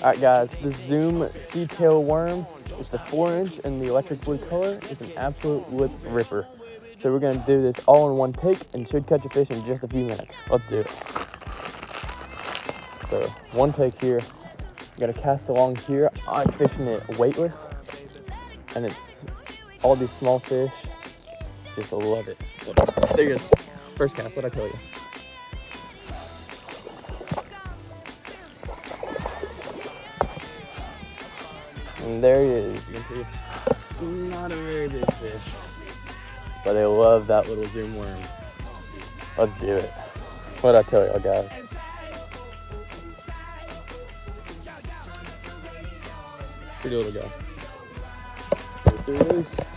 Alright guys, this Zoom Sea-tail worm, it's the 4-inch in the electric blue color. It's an absolute lip ripper. So we're gonna do this all in one take and should catch a fish in just a few minutes. Let's do it. So one take here, gotta cast along here. I'm fishing it weightless and it's all these small fish. Just love it. There you go. First cast, what'd I tell you? And there he is. You can see, not a very big fish, but I love that little Zoom worm. Let's do it. What'd I tell y'all guys? Pretty little guy. There it is.